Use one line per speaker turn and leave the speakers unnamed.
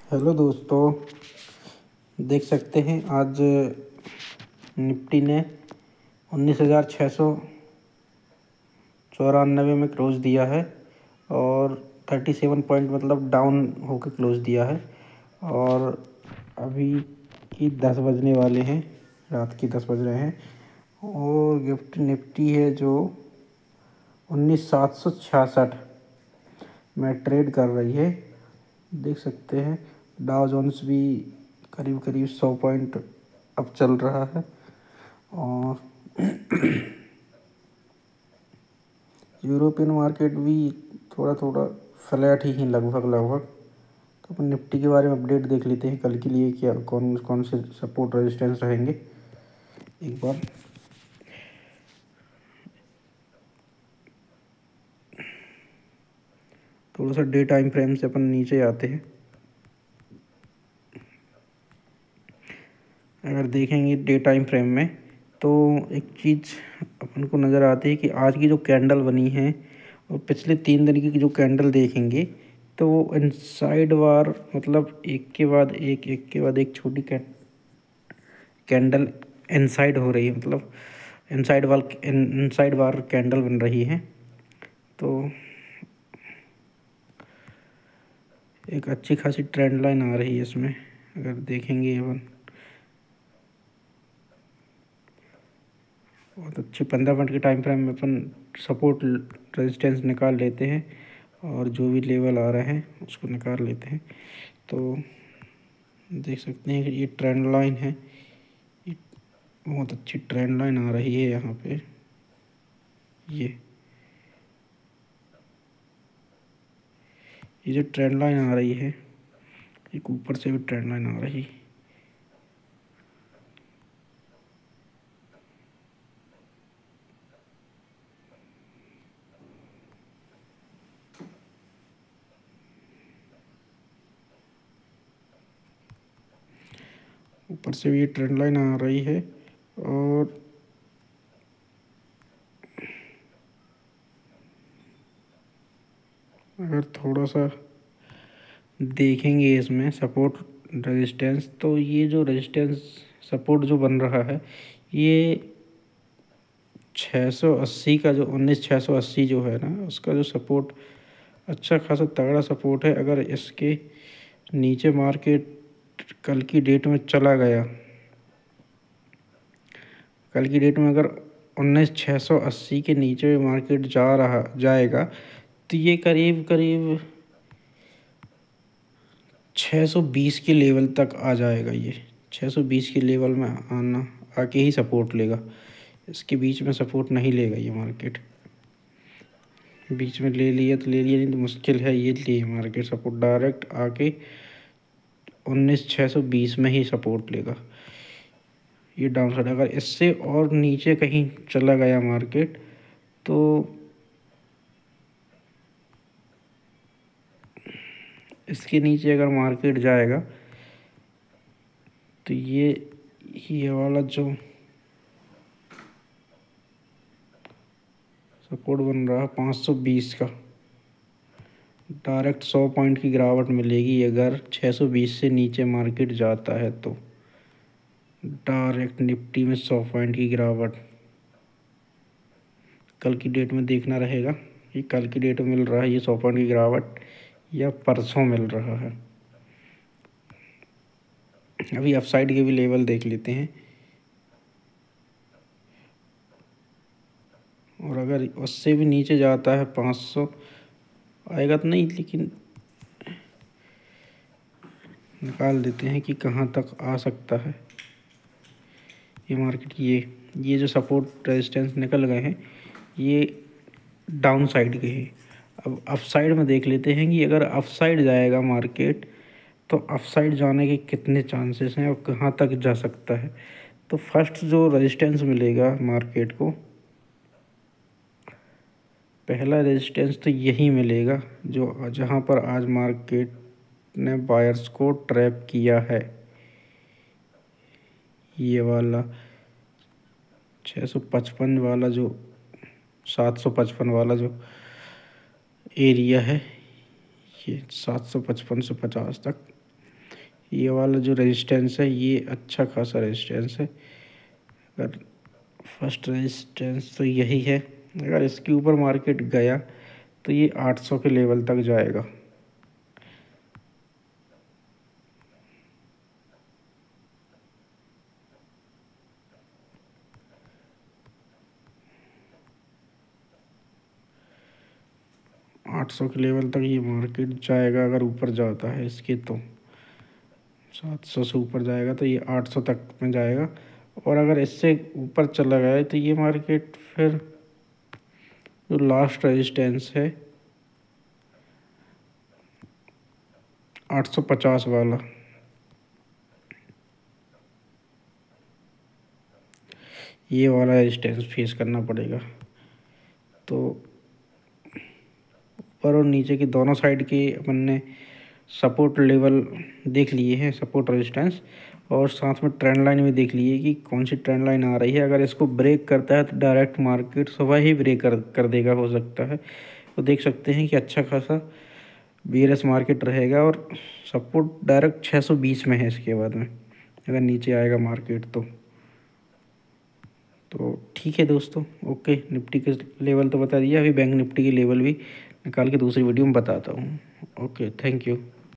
Hello दोस्तों, देख सकते हैं आज निफ्टी ने 19,694 में क्लोज दिया है और 37 पॉइंट मतलब डाउन होकर क्लोज दिया है। और अभी की 10 बजने वाले हैं, रात की 10 बज रहे हैं और गिफ्ट निफ्टी है जो 19,766 में ट्रेड कर रही है। देख सकते हैं डाउ जोन्स भी करीब करीब 100 पॉइंट अब चल रहा है और यूरोपियन मार्केट भी थोड़ा थोड़ा फ्लैट ही लगभग लगभग। तो अपन निफ्टी के बारे में अपडेट देख लेते हैं, कल के लिए क्या कौन कौन से सपोर्ट रेजिस्टेंस रहेंगे। एक बार थोड़ा सा डे टाइम फ्रेम से अपन नीचे आते हैं। अगर देखेंगे डे टाइम फ्रेम में तो एक चीज़ अपन को नज़र आती है कि आज की जो कैंडल बनी है और पिछले 3 दिन की जो कैंडल देखेंगे तो वो इनसाइड वार मतलब एक के बाद एक छोटी कैंडल इनसाइड हो रही है, मतलब इनसाइड वार कैंडल बन रही है। तो एक अच्छी खासी ट्रेंड लाइन आ रही है इसमें। अगर देखेंगे अपन बहुत अच्छी 15 मिनट के टाइम फ्रेम में अपन सपोर्ट रेजिस्टेंस निकाल लेते हैं और जो भी लेवल आ रहे हैं उसको निकाल लेते हैं। तो देख सकते हैं कि ये ट्रेंड लाइन है, ये बहुत अच्छी ट्रेंड लाइन आ रही है यहाँ पे। ये जो ट्रेंड लाइन आ रही है, एक ऊपर से भी ट्रेंड लाइन आ रही है। ऊपर से भी ये ट्रेंड लाइन आ रही है और अगर थोड़ा सा देखेंगे इसमें सपोर्ट रेजिस्टेंस, तो ये जो रेजिस्टेंस सपोर्ट जो बन रहा है ये 680 का जो 19,680 जो है ना, उसका जो सपोर्ट अच्छा खासा तगड़ा सपोर्ट है। अगर इसके नीचे मार्केट कल की डेट में चला गया, कल की डेट में अगर 19,680 के नीचे मार्केट जाएगा तो ये करीब करीब 620 के लेवल तक आ जाएगा। ये 620 के लेवल में आके ही सपोर्ट लेगा, इसके बीच में सपोर्ट नहीं लेगा। ये मार्केट बीच में ले लिया तो ले लिया, नहीं तो मुश्किल है ये लिए मार्केट सपोर्ट डायरेक्ट आके 19,620 में ही सपोर्ट लेगा। ये डाउन साइड अगर इससे और नीचे कहीं चला गया मार्केट तो इसके नीचे अगर मार्केट जाएगा तो ये वाला जो सपोर्ट बन रहा है 520 का, डायरेक्ट 100 पॉइंट की गिरावट मिलेगी अगर 620 से नीचे मार्केट जाता है तो। डायरेक्ट निफ्टी में 100 पॉइंट की गिरावट कल की डेट में देखना रहेगा कि कल की डेट में मिल रहा है ये 100 पॉइंट की गिरावट या परसों मिल रहा है। अभी अपसाइड के भी लेवल देख लेते हैं और अगर उससे भी नीचे जाता है 500 आएगा तो नहीं, लेकिन निकाल देते हैं कि कहाँ तक आ सकता है ये मार्केट। ये जो सपोर्ट रेजिस्टेंस निकल गए हैं ये डाउन साइड के हैं। अब अप साइड में देख लेते हैं कि अगर अप साइड जाएगा मार्केट तो अप साइड जाने के कितने चांसेस हैं और कहाँ तक जा सकता है। तो फर्स्ट जो रेजिस्टेंस मिलेगा मार्केट को, पहला रेजिस्टेंस तो यही मिलेगा जो जहाँ पर आज मार्केट ने बायर्स को ट्रैप किया है। ये वाला 655 वाला जो 755 वाला जो एरिया है, ये 755 से 50 तक ये वाला जो रेजिस्टेंस है ये अच्छा खासा रेजिस्टेंस है। अगर फर्स्ट रेजिस्टेंस तो यही है, अगर इसके ऊपर मार्केट गया तो ये 800 के लेवल तक जाएगा। आठ सौ के लेवल तक ये मार्केट जाएगा अगर ऊपर जाता है इसके, तो 700 से ऊपर जाएगा तो ये 800 तक में जाएगा। और अगर इससे ऊपर चला गया तो ये मार्केट फिर जो लास्ट रेजिस्टेंस है 850 वाला, ये वाला रेजिस्टेंस फेस करना पड़ेगा। तो ऊपर और नीचे की दोनों साइड के अपन ने सपोर्ट लेवल देख लिए हैं, सपोर्ट रेजिस्टेंस, और साथ में ट्रेंड लाइन भी देख लिए कि कौन सी ट्रेंड लाइन आ रही है। अगर इसको ब्रेक करता है तो डायरेक्ट मार्केट सुबह ही ब्रेक कर देगा, हो सकता है। तो देख सकते हैं कि अच्छा खासा बीआरएस मार्केट रहेगा और सपोर्ट डायरेक्ट 620 में है। इसके बाद में अगर नीचे आएगा मार्केट तो ठीक है दोस्तों, ओके। निफ्टी के लेवल तो बता दिया, अभी बैंक निफ्टी के लेवल भी निकाल के दूसरी वीडियो में बताता हूँ। Okay, thank you.